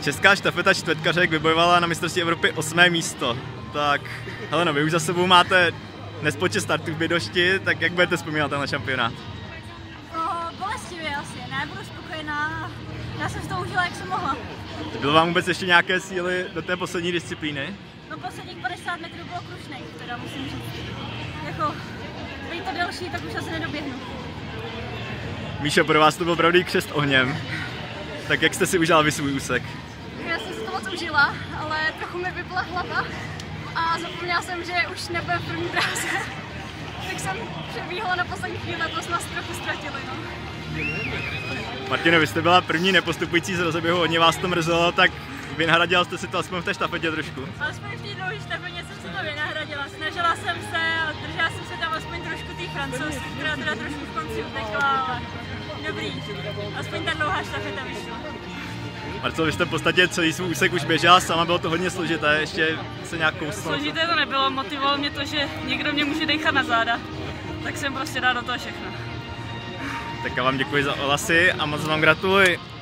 Česká štafeta čtvrtkařek vybojovala na mistrovství Evropy 8. místo. Tak, Heleno, vy už za sebou máte nespočet startů v Bydgošti, tak jak budete vzpomínat tenhle šampionát? Bolestivě asi, ne, budu spokojená. Já jsem to užila, jak jsem mohla. Bylo vám vůbec ještě nějaké síly do té poslední disciplíny? No posledních 50 metrů bylo krušných, teda musím říct. Jako, být to delší, tak už asi nedoběhnu. Míšo, pro vás to byl pravdý křest ohněm. Tak jak jste si užil vy svůj úsek? Já jsem si to moc užila, ale trochu mi vypla hlava a zapomněla jsem, že už nebude v první dráze. Tak jsem přebíhala na poslední chvíli a to jsme nás trochu ztratili. No. Martino, vy jste byla první nepostupující z rozeběhu, hodně vás to mrzelo, tak vynahradila jste si to aspoň v té štafetě trošku? Alespoň v té druhé štafetě jsem si to vynahradila. Snažila jsem se a držela jsem se tam aspoň trošku té francouzské, která teda trošku v konci utekla, ale dobrý. Aspoň ta dlouhá štafeta vyšla. Marcelo, vy jste v podstatě celý svůj úsek už běžela sama, bylo to hodně složité, ještě se nějak kouslo. Složité to nebylo, motivovalo mě to, že někdo mě může dechat na záda, tak jsem prostě dala do toho všechno. Tak já vám děkuji za ohlasy a moc vám gratuluji.